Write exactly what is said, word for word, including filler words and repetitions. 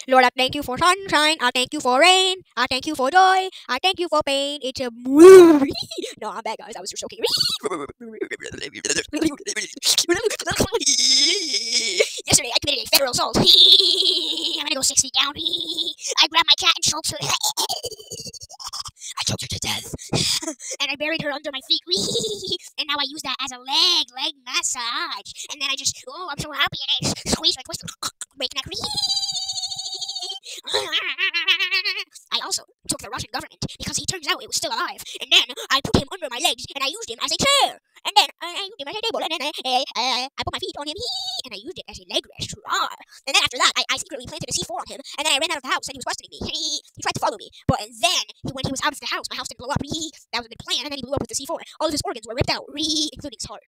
Lord, I thank you for sunshine. I thank you for rain. I thank you for joy. I thank you for pain. It's a movie. No, I'm bad, guys. I was just joking. Yesterday, I committed a federal assault. I'm gonna go six feet down. I grabbed my cat and choked her. I choked her to death. And I buried her under my feet. And now I use that as a leg, leg massage. And then I just, oh, I'm so happy. And I squeeze my twist, make neck. I also took the Russian government because he turns out it was still alive. And then I put him under my legs and I used him as a chair. And then I, I used him as a table. And then I, I, I, I put my feet on him and I used it as a leg rest. And then after that, I, I secretly planted a C four on him. And then I ran out of the house and he was questioning me. He, he tried to follow me. But then when he was out of the house, my house didn't blow up. That was a good plan. And then he blew up with the C four. All of his organs were ripped out, including his heart.